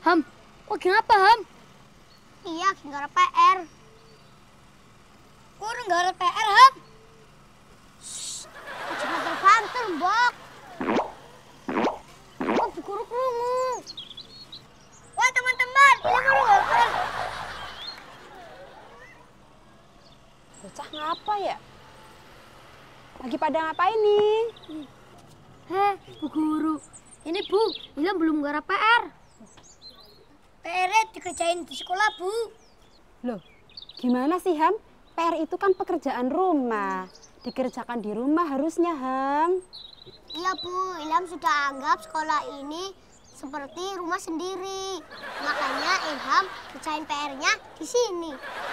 Ham, kok kenapa Ham? Iya, nggak ada PR. Kurang nggak ada PR, Ham. Jangan terbantul, Mbok. Oh, Bu Guru krungu. Wah, teman-teman, ini baru nggak PR. Bocah ngapa ya? Lagi pada ngapain nih? Heh, Bu Guru. Ini Bu, Ilham belum nggak ada PR. PR-nya dikerjain di sekolah, Bu. Loh, gimana sih Ham? PR itu kan pekerjaan rumah. Dikerjakan di rumah harusnya, Ham. Iya, Bu. Ilham sudah anggap sekolah ini seperti rumah sendiri. Makanya Ilham kerjain PR-nya di sini.